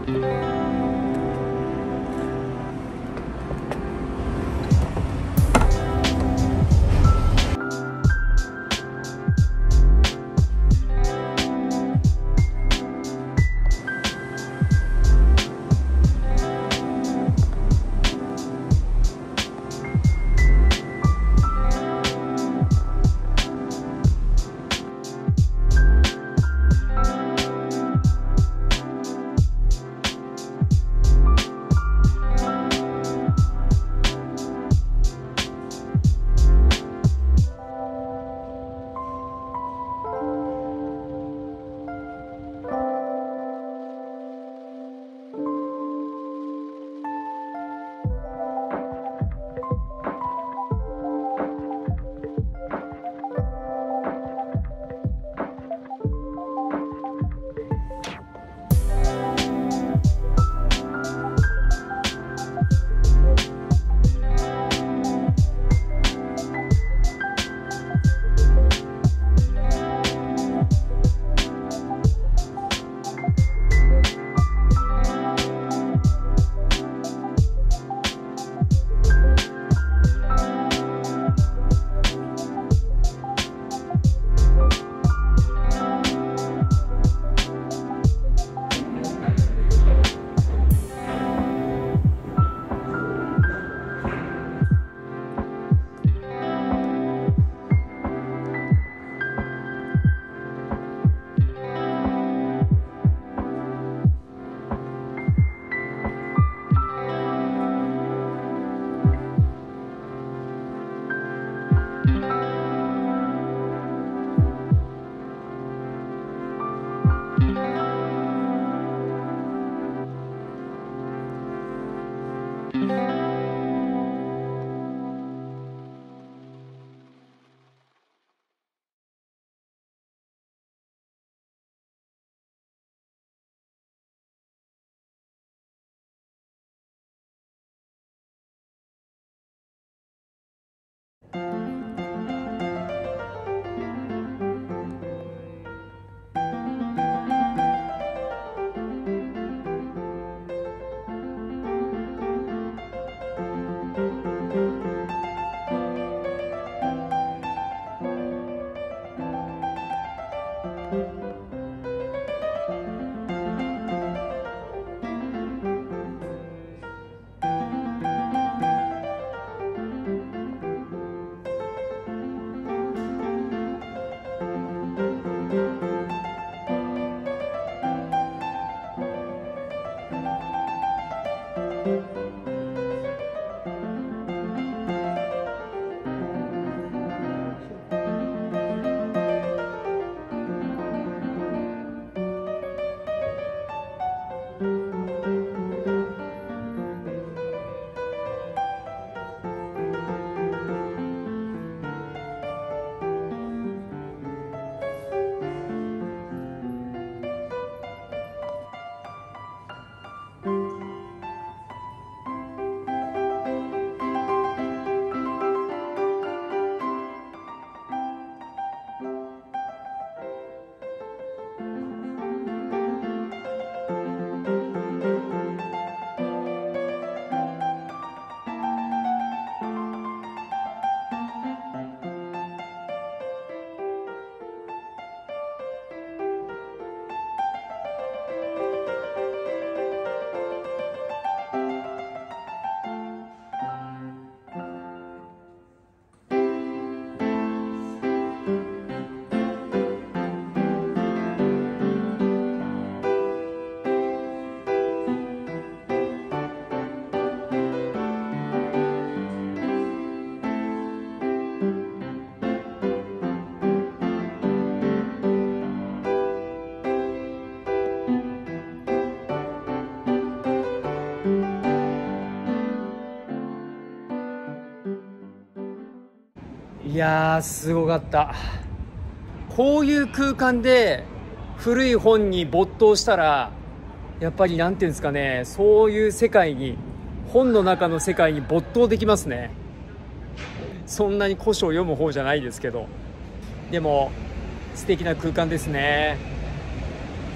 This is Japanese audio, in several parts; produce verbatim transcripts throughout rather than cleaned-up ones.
いやーすごかった。こういう空間で古い本に没頭したらやっぱりなんていうんですかね、そういう世界に、本の中の世界に没頭できますね。そんなに古書を読む方じゃないですけど、でも素敵な空間ですね。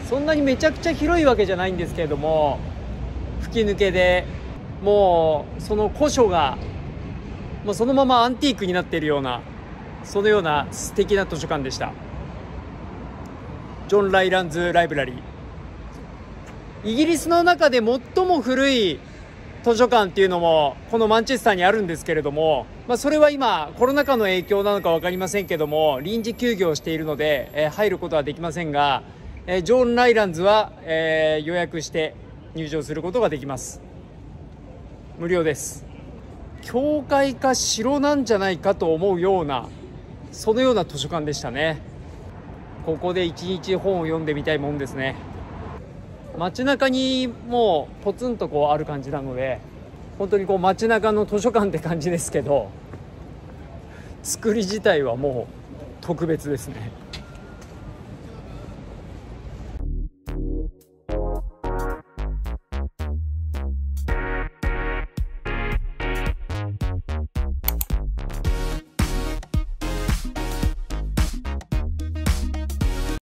そんなにめちゃくちゃ広いわけじゃないんですけれども、吹き抜けでもうその古書がもうそのままアンティークになっているような、そのような素敵な図書館でした。ジョン・ライランズ・ライブラリー、イギリスの中で最も古い図書館っていうのもこのマンチェスターにあるんですけれども、まあ、それは今コロナ禍の影響なのか分かりませんけども臨時休業しているので、えー、入ることはできませんが、えー、ジョン・ライランズは、えー、予約して入場することができます。無料です。教会か城なんじゃないかと思うような、そのような図書館でしたね。ここで一日本を読んでみたいもんですね。街中にもうポツンとこうある感じなので、本当にこう街中の図書館って感じですけど、作り自体はもう特別ですね。